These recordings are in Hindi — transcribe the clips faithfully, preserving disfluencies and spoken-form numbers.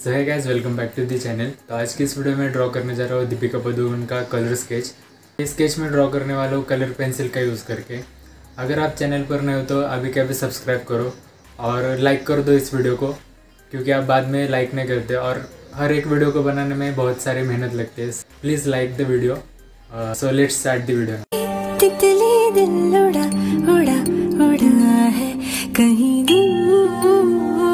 सो है guys, welcome back to the channel. तो आज की इस वीडियो में ड्रॉ करने जा रहा हूँ दीपिका पादुकोण का कलर स्केच। इस स्केच में ड्रॉ करने वाला हूँ कलर पेंसिल का यूज़ करके। अगर आप चैनल पर नए हो तो अभी के अभी सब्सक्राइब करो और लाइक कर दो इस वीडियो को, क्योंकि आप बाद में लाइक नहीं करते और हर एक वीडियो को बनाने में बहुत सारी मेहनत लगती है। Please like the video. So let's start the video. तितली दिल उड़ा उड़ा उड़ा है कहीं दूर,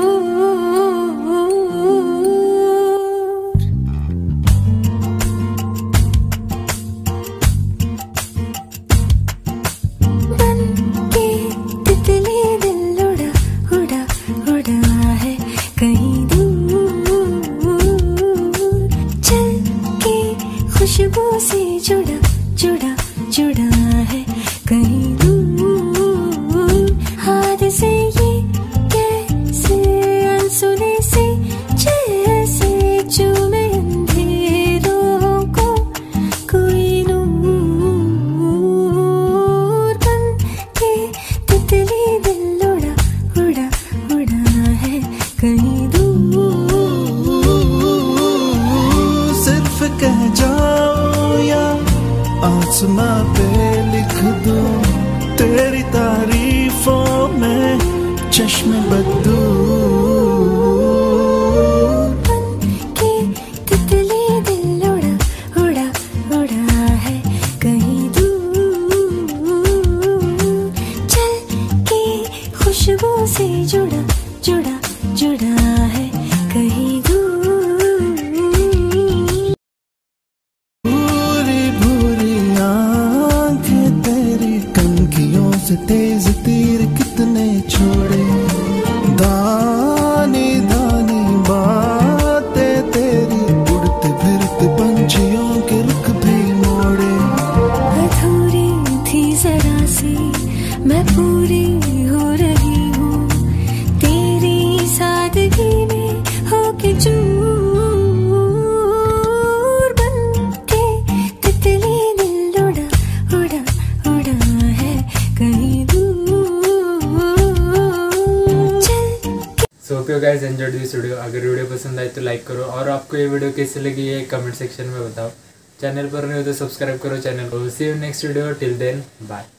बन के तितली दिल उड़ा उड़ा उड़ा है कहीं दूर, चल के खुशबू से जुड़ा जुड़ा जुड़ा है कहीं दूर। हाथ से ये कैसे अनसुने से जैसे चूमे अंधेरों को कोई नूर, बन के तितली दिल उड़ा उड़ा उड़ा है कहीं दूर। सिर्फ कह जाओ या आसमां पे लिख दूं तेरी तारीफों में चश्मे बदू। बन के तितली दिल उड़ा उड़ा उड़ा है कहीं दूर, चल के खुशबू से जुड़ा जुड़ा जुड़ा है कहीं दूर। तेज तीर कितने छोड़े, दानी दानी बातें तेरी, उड़ते फिरते पंछियों के रुख भी मोड़े। अधूरी थी जरा सी मैं पूरी हो रही हूँ तेरी सादगी में होके चूर, बन के तितली दिल उड़ा उड़ा उड़ा है कहीं दूर, चल। So hope you guys enjoyed this video. अगर वीडियो पसंद आए तो लाइक करो और आपको ये वीडियो कैसी लगी है कमेंट सेक्शन में बताओ। चैनल पर नहीं हो तो सब्सक्राइब करो चैनल को। See you next video, till then bye.